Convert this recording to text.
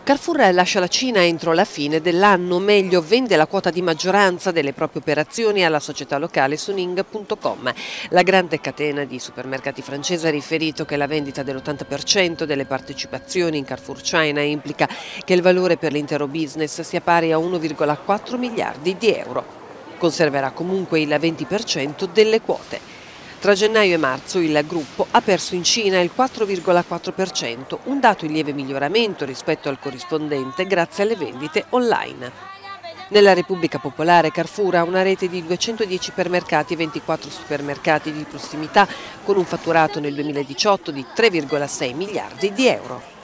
Carrefour lascia la Cina entro la fine dell'anno, meglio vende la quota di maggioranza delle proprie operazioni alla società locale Suning.com. La grande catena di supermercati francese ha riferito che la vendita dell'80% delle partecipazioni in Carrefour China implica che il valore per l'intero business sia pari a 1,4 miliardi di euro. Conserverà comunque il 20% delle quote. Tra gennaio e marzo il gruppo ha perso in Cina il 4,4%, un dato in lieve miglioramento rispetto al corrispondente grazie alle vendite online. Nella Repubblica Popolare Carrefour ha una rete di 210 ipermercati e 24 supermercati di prossimità con un fatturato nel 2018 di 3,6 miliardi di euro.